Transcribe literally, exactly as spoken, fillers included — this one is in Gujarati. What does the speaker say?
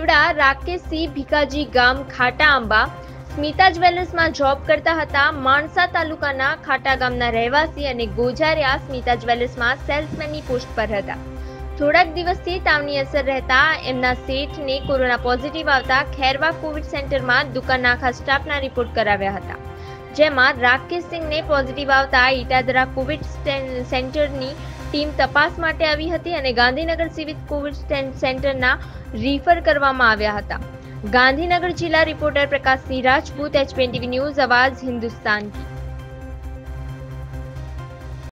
ધોરડા રાકેશસિંહ ભીખાજી ગામ ખાટા આંબા સ્મિતા જ્વેલર્સમાં જોબ કરતા હતા। માણસા તાલુકાના ખાટા ગામના રહેવાસી અને ગોજારિયા સ્મિતા જ્વેલર્સમાં સેલ્સમેનની પોસ્ટ પર હતા। થોડાક દિવસથી તાવની અસર રહેતા એમના શેઠને કોરોના પોઝિટિવ આવતા ખેરવા કોવિડ સેન્ટરમાં દુકાનના આખા સ્ટાફના રિપોર્ટ કરાવ્યા હતા, જેમાં રાકેશસિંહને પોઝિટિવ આવતા ઈટાદરા કોવિડ સેન્ટરની ટીમ તપાસ માટે આવી હતી અને ગાંધીનગર સિવિલ કોવિડ સેન્ટરના રીફર કરવામાં આવ્યા હતા। ગાંધીનગર જિલ્લા reporter Prakash Singh Rajput, H P N TV news, આવાજ હિન્દુસ્તાન की।